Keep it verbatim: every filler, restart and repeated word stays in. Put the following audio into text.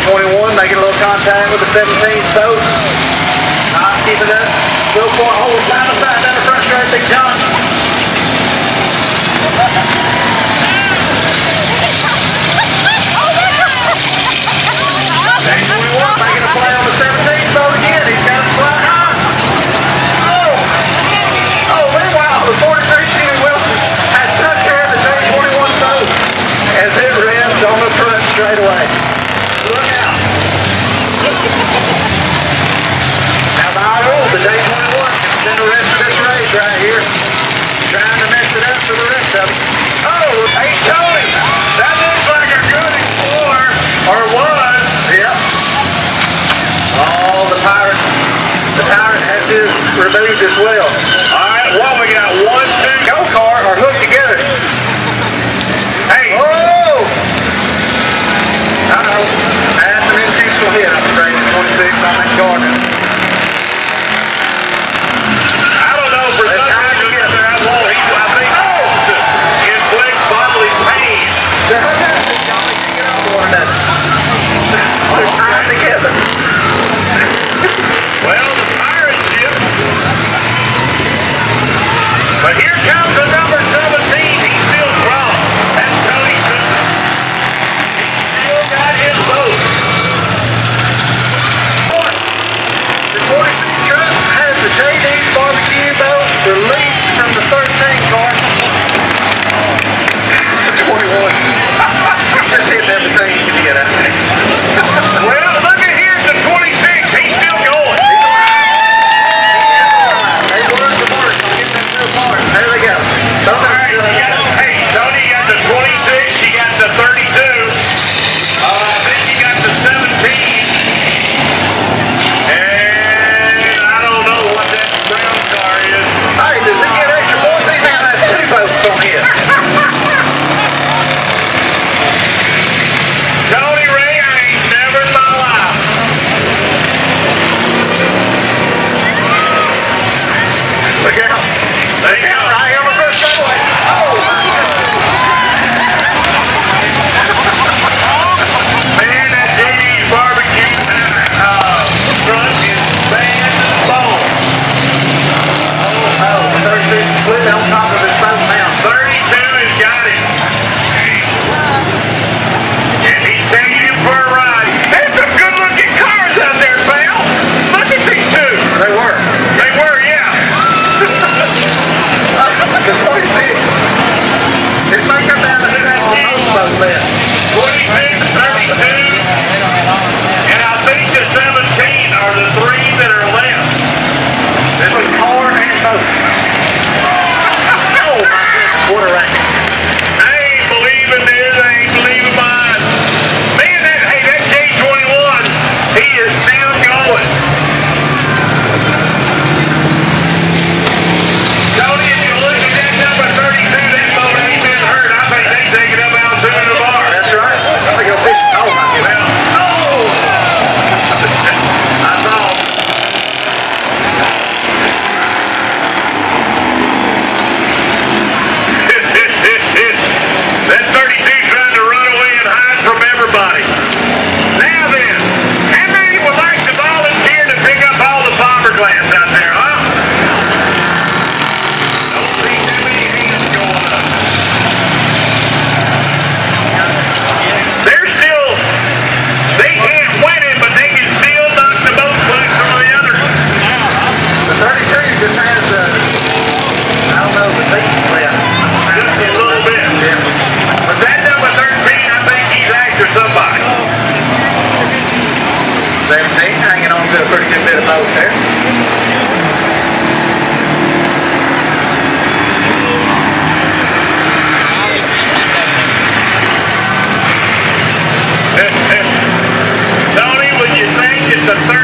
twenty-one making a little contact with the seventeen boat. Not keeping it. Go for it. Hold side to side down the front straight. Big John. Day twenty-one making a play on the seventeen boat again. He's got it fly high. Oh! Oh, meanwhile, the forty-three Sheeney Wilson has took care of the Day twenty-one boat as it rims on the front straight away. Look out. Now by rule, the Day twenty-one is in the rest of this race right here. Trying to mess it up for the rest of them. Oh, hey Tony, that looks like a good explorer, or was. Yep. Oh, the pirate, the pirate has his removed as well. All right, well we got one, two go-kart are hooked together. Hey. Oh! Uh-oh. That's an intentional hit, I'm afraid, at twenty-six on that Gardner. I don't know, for some reason, there, I won't, he, I think, oh! Inflicts bodily pain. Y'all can't get on one another. They're tied together. Well, the pirate ship. But here comes the number seventeen. He's still strong. That's Tony Simpson. He's still got his boat. The forty-six truck has the J D's barbecue boat released from the thirteen car. twenty-one. Just hitting everything you can get out there. Well, look at here, the twenty-six. He's still going. They learned the mark. Get that to the mark. There they go. All right, you got, hey, Tony, you got the twenty-six. You got the thirty-two. Uh, I think you got the seventeen. And I don't know what that brown car is. Hey, does it get extra points? They have that two boats on here. Tony Ray, I ain't never in my life. Look out. There you go. Right on the first straightaway. Oh, my man, that J D's barbecue uh, front is bad as bone. Oh, oh, thirty-six split on top of his boat now. thirty-two has got it. And he's taking him for a ride. There's some good-looking cars out there, pal. Look at these two. They were. They were, yeah. The twenty-six. It's like they're down to who has the most boat left. twenty-six, thirty-two, and I think the seventeen are the three that are left. This is car and boat. Oh, my goodness. What a racket. I ain't believing this. I ain't believing mine. Man, that, hey, that J twenty-one, he is still going. Tony, if you look at that number thirty-two, that boat ain't been hurt. I think they take it up out to the bar. That's right. I think I'll fish. Oh, my goodness. Oh! I saw. That thirty-two trying to run away and hide from everybody. Now then, how many would like to volunteer to pick up all the fiberglass out there, huh? Don't see too many hands going up. They're still, they can't win it, but they can still knock the boat clean from the others. The thirty-two just has a, I don't know, the beat left. Just a little bit. Yeah. But that number thirteen, I think he's after somebody. seventeen hanging on to a pretty good bit of boat there. Tony, would you think it's a third?